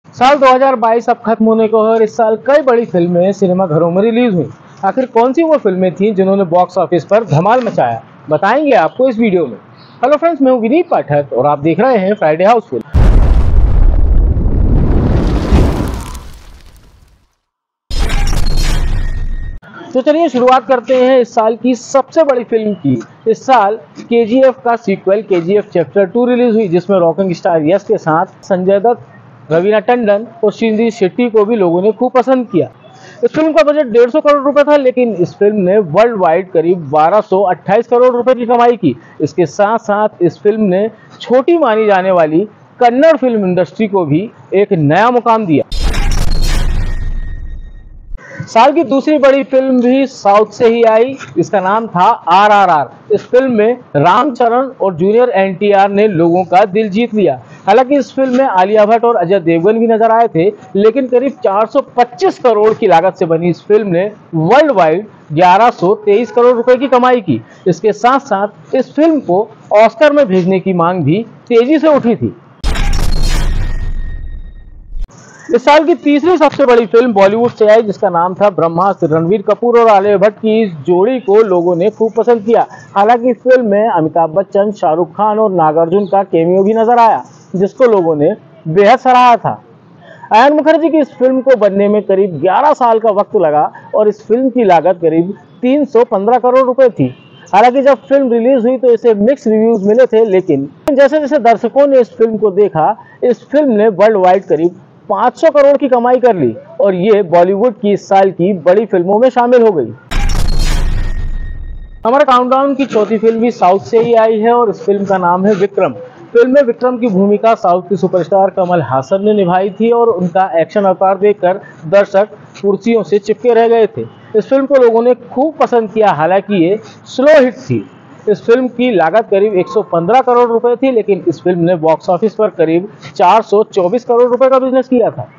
साल 2022 अब खत्म होने को है और इस साल कई बड़ी फिल्में सिनेमा घरों में रिलीज हुई। आखिर कौन सी वो फिल्में थीं जिन्होंने बॉक्स ऑफिस पर धमाल मचाया, बताएंगे आपको इस वीडियो में। हेलो फ्रेंड्स, मैं हूं विनीत पाठक और आप देख रहे हैं फ्राइडे हाउसफुल। तो चलिए शुरुआत करते हैं इस साल की सबसे बड़ी फिल्म की। इस साल केजीएफ का सीक्वल केजीएफ चैप्टर 2 रिलीज हुई, जिसमें रॉकिंग स्टार यश के साथ संजय दत्त, रवीना टंडन और श्रीनिधि शेट्टी को भी लोगों ने खूब पसंद किया। इस फिल्म का बजट 150 करोड़ रुपए था, लेकिन इस फिल्म ने वर्ल्ड वाइड करीब 1228 करोड़ रुपए की कमाई की। इसके साथ साथ इस फिल्म ने छोटी मानी जाने वाली कन्नड़ फिल्म इंडस्ट्री को भी एक नया मुकाम दिया। साल की दूसरी बड़ी फिल्म भी साउथ से ही आई, इसका नाम था RRR। इस फिल्म में रामचरण और जूनियर NTR ने लोगों का दिल जीत लिया। हालांकि इस फिल्म में आलिया भट्ट और अजय देवगन भी नजर आए थे, लेकिन करीब 425 करोड़ की लागत से बनी इस फिल्म ने वर्ल्ड वाइड 1123 करोड़ रुपए की कमाई की। इसके साथ साथ इस फिल्म को ऑस्कर में भेजने की मांग भी तेजी से उठी थी। इस साल की तीसरी सबसे बड़ी फिल्म बॉलीवुड से आई, जिसका नाम था ब्रह्मास्त्र। रणवीर कपूर और आलिया भट्ट की इस जोड़ी को लोगों ने खूब पसंद किया। हालांकि इस फिल्म में अमिताभ बच्चन, शाहरुख खान और नागार्जुन का कैमियो भी नजर आया, जिसको लोगों ने बेहद सराहा था। आयन मुखर्जी की इस फिल्म को बनने में करीब 11 साल का वक्त लगा और इस फिल्म की लागत करीब 315 करोड़ रुपए थी। हालांकि जब फिल्म रिलीज हुई तो इसे मिक्स रिव्यूज मिले थे, लेकिन जैसे जैसे दर्शकों ने इस फिल्म को देखा, इस फिल्म ने वर्ल्ड वाइड करीब 500 करोड़ की कमाई कर ली और ये बॉलीवुड की इस साल की बड़ी फिल्मों में शामिल हो गई। हमारे काउंटडाउन की चौथी फिल्म भी साउथ से ही आई है और इस फिल्म का नाम है विक्रम। फिल्म में विक्रम की भूमिका साउथ की सुपरस्टार कमल हासन ने निभाई थी और उनका एक्शन अवतार देखकर दर्शक कुर्सियों से चिपके रह गए थे। इस फिल्म को लोगों ने खूब पसंद किया। हालांकि ये स्लो हिट थी। इस फिल्म की लागत करीब 115 करोड़ रुपए थी, लेकिन इस फिल्म ने बॉक्स ऑफिस पर करीब 424 करोड़ रुपए का बिजनेस किया था।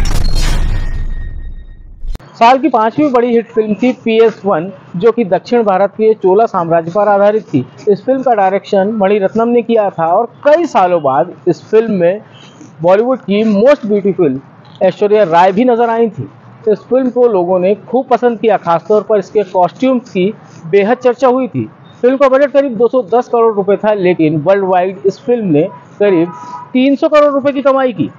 साल की पांचवी बड़ी हिट फिल्म थी PS1, जो कि दक्षिण भारत के चोला साम्राज्य पर आधारित थी। इस फिल्म का डायरेक्शन मणिरत्नम ने किया था और कई सालों बाद इस फिल्म में बॉलीवुड की मोस्ट ब्यूटीफुल ऐश्वर्या राय भी नजर आई थी। इस फिल्म को लोगों ने खूब पसंद किया, खासतौर पर इसके कॉस्ट्यूम्स की बेहद चर्चा हुई थी। फिल्म का बजट करीब 210 करोड़ रुपए था, लेकिन वर्ल्ड वाइड इस फिल्म ने करीब 300 करोड़ रुपए की कमाई की।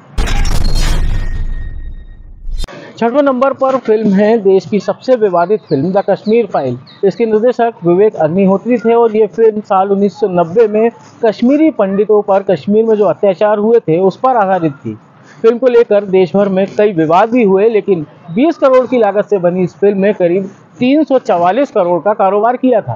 छठवें नंबर पर फिल्म है देश की सबसे विवादित फिल्म द कश्मीर फाइल। इसके निर्देशक विवेक अग्निहोत्री थे और ये फिल्म साल 1990 में कश्मीरी पंडितों पर कश्मीर में जो अत्याचार हुए थे उस पर आधारित थी। फिल्म को लेकर देश भर में कई विवाद भी हुए, लेकिन 20 करोड़ की लागत से बनी इस फिल्म ने करीब 344 करोड़ का कारोबार किया था।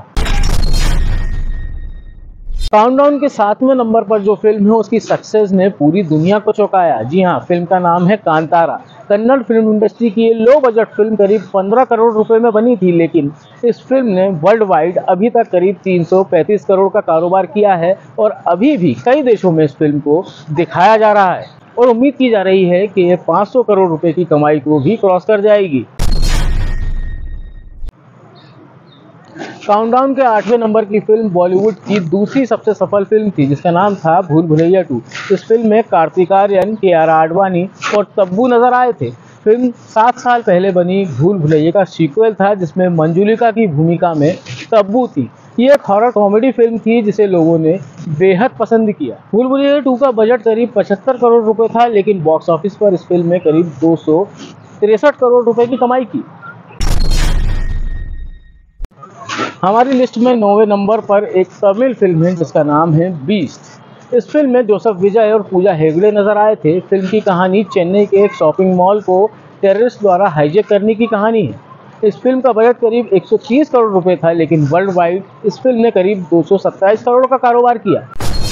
काउंटडाउन के 7वें नंबर पर जो फिल्म है उसकी सक्सेस ने पूरी दुनिया को चौंकाया। जी हाँ, फिल्म का नाम है कांतारा। कन्नड़ फिल्म इंडस्ट्री की ये लो बजट फिल्म करीब 15 करोड़ रुपए में बनी थी, लेकिन इस फिल्म ने वर्ल्ड वाइड अभी तक करीब 335 करोड़ का कारोबार किया है और अभी भी कई देशों में इस फिल्म को दिखाया जा रहा है और उम्मीद की जा रही है कि ये 500 करोड़ रुपए की कमाई को भी क्रॉस कर जाएगी। काउंटडाउन के 8वें नंबर की फिल्म बॉलीवुड की दूसरी सबसे सफल फिल्म थी, जिसका नाम था भूल भुलैया 2। इस फिल्म में कार्तिक आर्यन, KR आडवाणी और तब्बू नजर आए थे। फिल्म 7 साल पहले बनी भूल भुलैया का सीक्वल था, जिसमें मंजुलिका की भूमिका में तब्बू थी। ये एक हॉरर कॉमेडी फिल्म थी जिसे लोगों ने बेहद पसंद किया। भूल भुलैया 2 का बजट करीब 75 करोड़ रुपए था, लेकिन बॉक्स ऑफिस पर इस फिल्म में करीब 263 करोड़ रुपए की कमाई की। हमारी लिस्ट में 9वें नंबर पर एक तमिल फिल्म है जिसका नाम है बीस्ट। इस फिल्म में जोसेफ विजय और पूजा हेगड़े नजर आए थे। फिल्म की कहानी चेन्नई के एक शॉपिंग मॉल को टेररिस्ट द्वारा हाईजैक करने की कहानी है। इस फिल्म का बजट करीब 130 करोड़ रुपए था, लेकिन वर्ल्ड वाइड इस फिल्म ने करीब 227 करोड़ का कारोबार किया।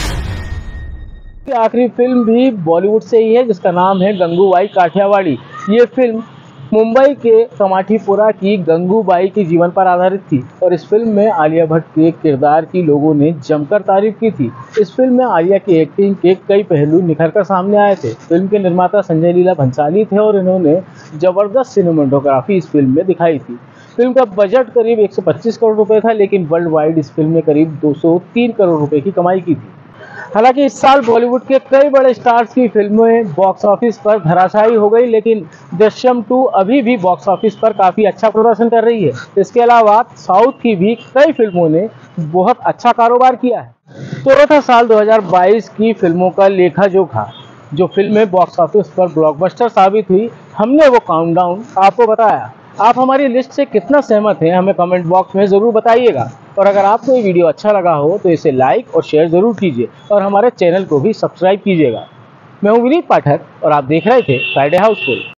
आखिरी फिल्म भी बॉलीवुड से ही है, जिसका नाम है गंगूबाई काठियावाड़ी। ये फिल्म मुंबई के कमाठीपुरा की गंगूबाई के जीवन पर आधारित थी और इस फिल्म में आलिया भट्ट के किरदार की लोगों ने जमकर तारीफ की थी। इस फिल्म में आलिया की एक्टिंग के कई पहलू निखर कर सामने आए थे। फिल्म के निर्माता संजय लीला भंसाली थे और इन्होंने जबरदस्त सिनेमेटोग्राफी इस फिल्म में दिखाई थी। फिल्म का बजट करीब 125 करोड़ रुपए था, लेकिन वर्ल्ड वाइड इस फिल्म ने करीब 203 करोड़ रुपए की कमाई की थी। हालांकि इस साल बॉलीवुड के कई बड़े स्टार्स की फिल्में बॉक्स ऑफिस पर धराशायी हो गई, लेकिन दृश्यम 2 अभी भी बॉक्स ऑफिस पर काफ़ी अच्छा प्रदर्शन कर रही है। इसके अलावा साउथ की भी कई फिल्मों ने बहुत अच्छा कारोबार किया है। तो यह था साल 2022 की फिल्मों का लेखा जोखा। जो फिल्में बॉक्स ऑफिस पर ब्लॉकबस्टर साबित हुई, हमने वो काउंटडाउन आपको बताया। आप हमारी लिस्ट से कितना सहमत हैं, हमें कमेंट बॉक्स में ज़रूर बताइएगा। और अगर आपको ये वीडियो अच्छा लगा हो तो इसे लाइक और शेयर ज़रूर कीजिए और हमारे चैनल को भी सब्सक्राइब कीजिएगा। मैं हूँ विनीत पाठक और आप देख रहे थे फ्राइडे हाउसफुल।